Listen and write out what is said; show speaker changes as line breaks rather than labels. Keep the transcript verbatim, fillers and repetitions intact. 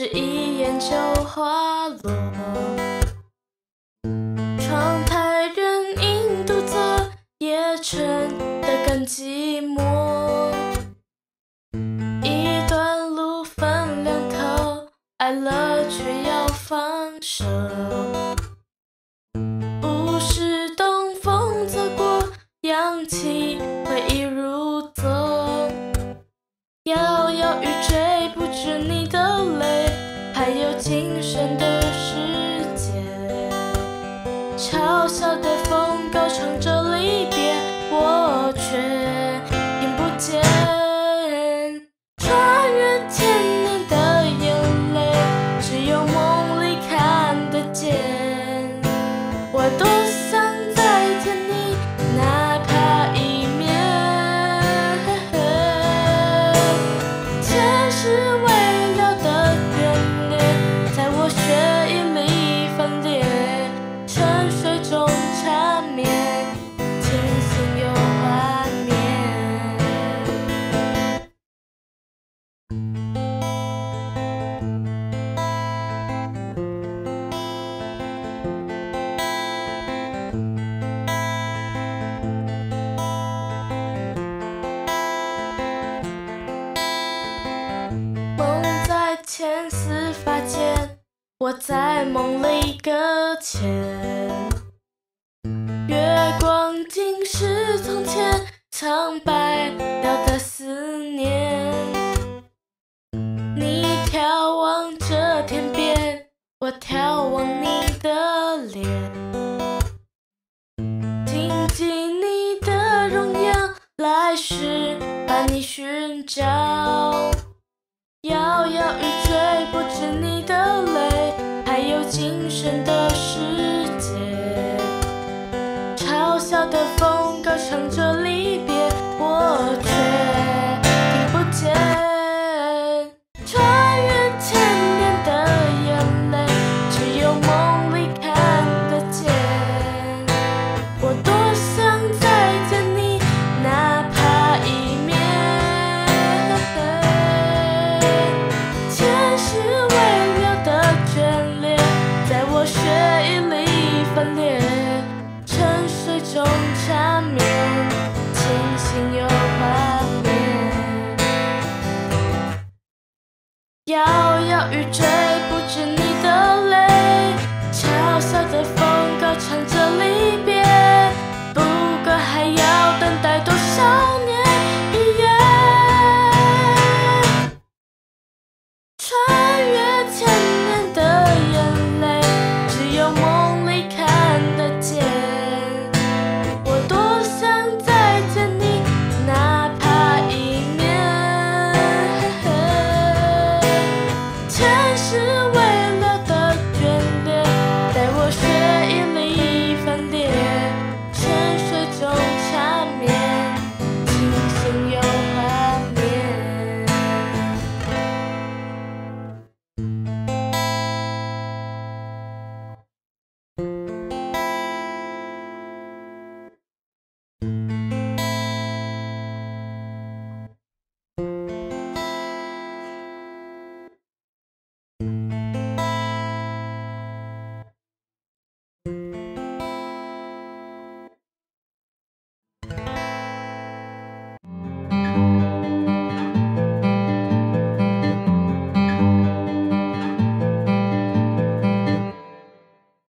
一眼就滑落。窗台人影独坐，夜沉得更寂寞。一段路分两头，爱了却要放手。物是东风走过，扬起回忆如踪。摇摇欲坠，不止你的泪，还有今生的世界。嘲笑的风高唱着离别，我却听不见。穿越千年的眼泪，只有梦里看得见。我多想再见你，哪怕一面。前世未了的眷恋，在我血液里分裂，沉睡中缠绵，清醒又幻灭。梦在牵丝发间，我在梦里搁浅。月光竟是从前，苍白了的思念。你眺望着天边，我眺望你的脸。谨记你的容颜，来时把你寻找。摇摇欲坠，不止你的泪，还有今生的世界。嘲笑的风高唱着离别，我却听不见。穿越千年的眼泪，只有梦里看得见。我多想再见你，哪怕一面。前世未了的眷恋，在我血液里分裂，沉睡中缠